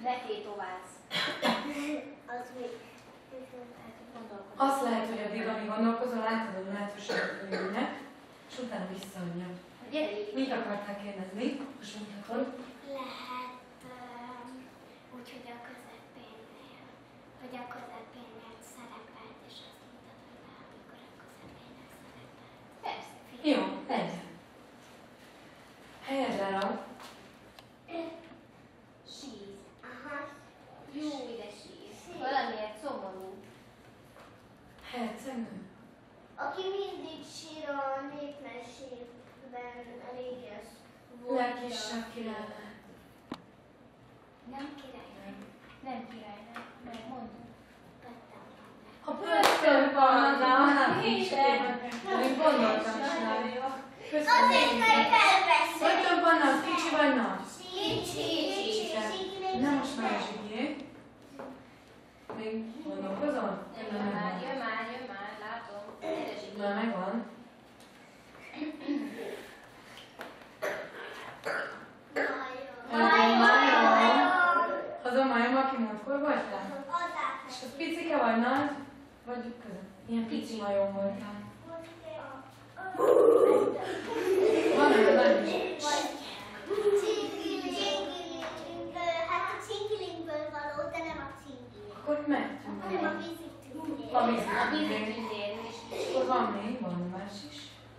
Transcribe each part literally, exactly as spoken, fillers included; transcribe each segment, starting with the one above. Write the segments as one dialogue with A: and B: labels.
A: Letétoválsz.
B: Az mi?
C: Azt lehet, hogy addig, amíg gondolkozol, átadod a lehetőséget a jövőnek, és utána visszaadja. Mit akartál kérdezni? Most mondhatod?
B: Lehet um, úgy, hogy a közepénnél, hogy a közepénnél szerepelt, és azt mutatod rá, amikor a közepénnél szerepelt.
A: Persze.
C: Jó, legyen. Helyezd el a...
A: Síz.
B: Aha.
A: Jó, ide síz. Valamiért szomorú.
C: Hercegnő?
B: Aki mindig sír a népmesében, réges volt.
C: Legkisebb királynő.
B: Nem királynő.
A: Nem királynő, mert mondom.
C: A pöttöm van, hát is én gondoltam csinálni.
B: Azért, mert felveszem.
C: Pöttöm van, az kicsi vagy nagy?
B: Kicsi, kicsi.
C: Nem most már a zsigé. Még gondolkozol?
A: Jön már, jön már, jön már, látom. Gyere, Zsigi.
C: Már megvan. Az a majom, aki múltkor voltál? És az picike vagy nagy? Vagy között? Ilyen pici majom voltál. Van olyan nagy is.
B: Hát a csingilingből való, de nem a cingilin.
C: Akkor mehetünk.
B: Hanem a vízitűzén.
C: A vízit.
A: A vízitűzén is.
C: És akkor van még, van más is.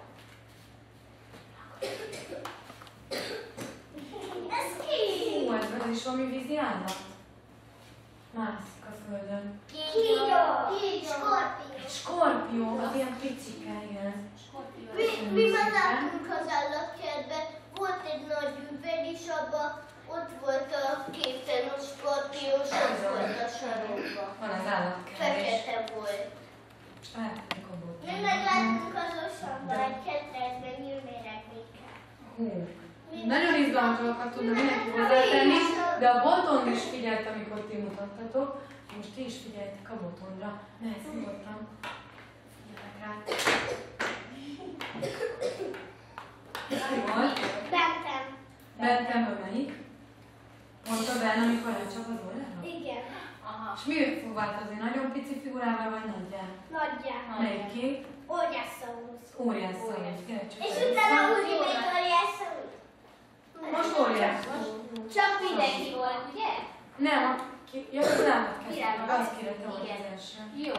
B: Ez ki?
C: Hú, ez az is valami vízi állat. Mászik a földön.
B: Kígyó. Skorpió.
C: Egy skorpió, az ilyen picike, igen.
B: Mi, mi menáltunk az állatkertbe, volt egy nagy üveg, és abban ott volt a képtelen skorpió, és ott volt a sarokban.
C: Van az állatkertés.
B: Fekete volt.
C: Látjuk a bot.
B: Mi megláttunk az osamban egy ketrecben nyűméregéket.
C: Hú. Nagyon izgalmas dolgokat tudna mindenki hozzátenni, de a boton is figyelt, amikor ti mutattatok. Most ti is figyeljetek a botonra, mert nyugodtan figyelek rá. Jól.
B: Bentem.
C: Bentem melyik? Mondta benne, amikor elcsap az órára?
B: Igen.
A: Aha.
C: És mi fog változni? Nagyon pici figurával vagy nagyján?
B: Nagyján.
C: Melyikké?
B: Óriászaurusz.
C: Óriás szavus.
B: És utána úgy még óriászaurusz.
C: Most óriás.
A: Csak mindenki volt, ugye?
C: Nem, a ki... Ja, az állat kezdte,
A: Király.
C: meg az kérete volt
A: Igen.
C: az első.
A: Jó.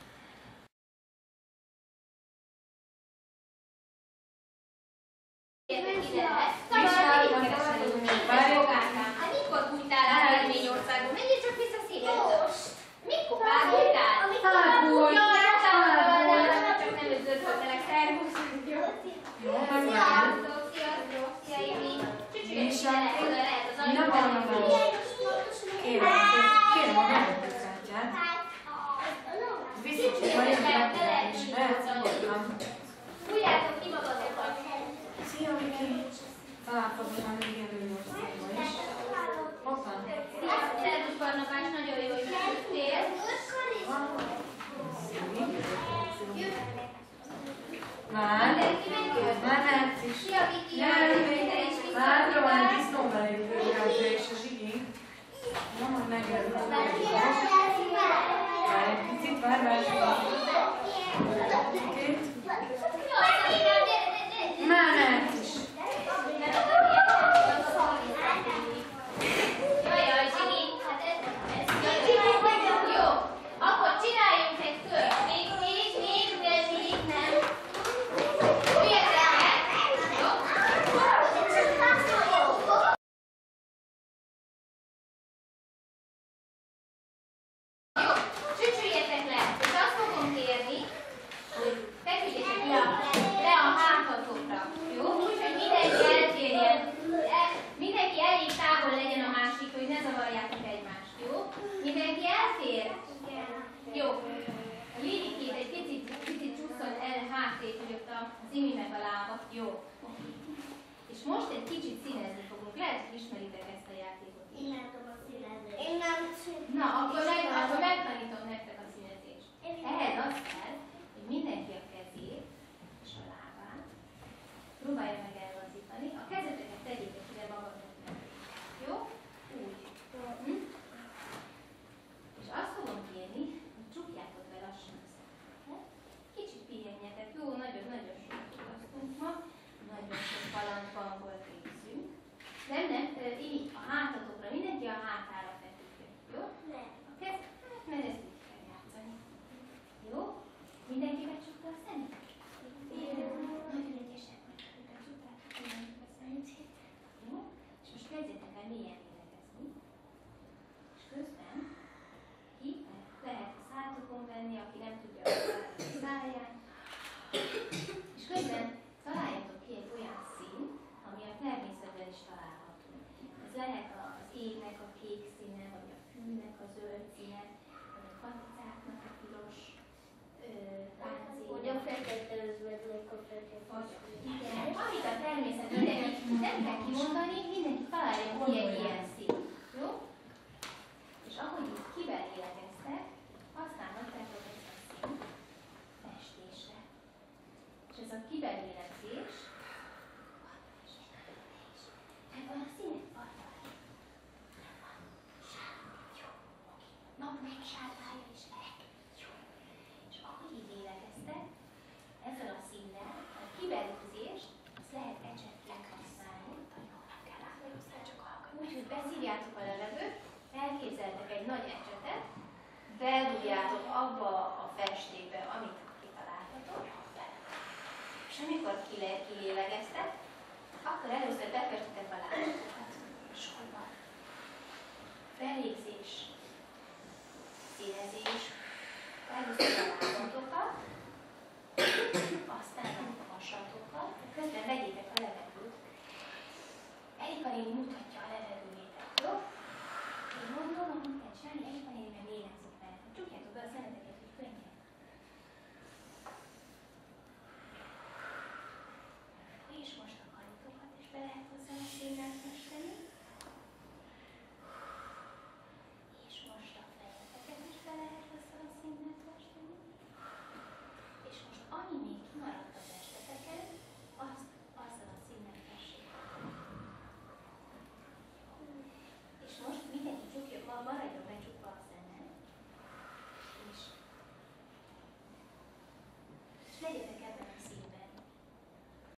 A: Ide lehet. Szabad, én keresem. Hát mikor bújtál el Reményországban? Menjél csak vissza szépen. Mikor bújtál?
C: Hát, bújt.
A: Csak nem özöldöltelek. Szervusz.
C: Jó, meg van.
A: Sziasztok, sziasztok, szia Évi. Csücsülj, ide lehet, oda lehet az
C: Nem
A: ajtóban.
C: vannak benne. Kérem, kérem a meglepőzátját. Visszacsuk majd a meglepőzát is. Lehet, nyugodtan.
A: Fújjátok ki magatokat.
C: Szia, Viki! Találkozom már még Előnyországban is. Hoppá!
A: Szervusz Barnabás, nagyon jó, hogy jöttél.
C: Már?
A: Mindenki megjött.
C: Már mehetsz is.
A: Szia Viki, te is
C: Várja, van egy
A: visszatértél.
C: disznóbelépőre és a zsigi. Na, majd megjelent a megjelent. Várj egy picit, várj, várj. Két. Már mehetsz is.
A: Jajjaj, Zsigi, hát ez, ez, jajjaj. Jó, akkor csináljunk egy kört. Még, még, még, de még nem. Üljetek el. Jó? Jó, csücsüljetek le, és azt fogom kérni, hogy feküdjetek le, le a hátatokra. Jó? Úgyhogy mindenki eltérjen. El, mindenki elég távol legyen a másik, hogy ne zavarjátok egymást. Jó? Mindenki eltér? Jó. A Lillikét egy picit, picit csúszol el hátrébb, hogy ott az Imi meg a lába. Jó. És most egy kicsit színezni fogunk. Lehet, hogy ismeritek ezt a játékot is.
B: Én nem tudom színezni. Én nem tudom.
A: Na, akkor, meg, akkor megtanítom nektek a színezést. Ehhez az kell, hogy mindenki a kezét és a lábát próbálja meg ellazítani. A kezeteket tegyétek ide magatoknak. Jó? Úgy. Hm? zöld színe, vagy a katicáknak a piros páncél.
B: Hogy a fekete az meg a fekete.
A: Igen, amit a természet mindenki nem kell kimondani, mindenki találja ki egy ilyen szín. Jó? És ahogy így kibelélegeztek, használhatjátok ezt a színt festésre. És ez a kibelélegzés, megvan a színek? Na, meg sárgája is lehet. És ahogy így lélegeztek, ezzel a színnel a kiberúzést azt lehet ecsetként használni. Úgyhogy beszívjátok a levegőt, elképzeltek egy nagy ecsetet, beldugjátok abba a festékbe, amit kitaláltatok, és amikor kilélegeztek, akkor először befestitek a lábatokat sorban. Belégzés, színezés, először a lábatokat, aztán a hasatokat, közben vegyétek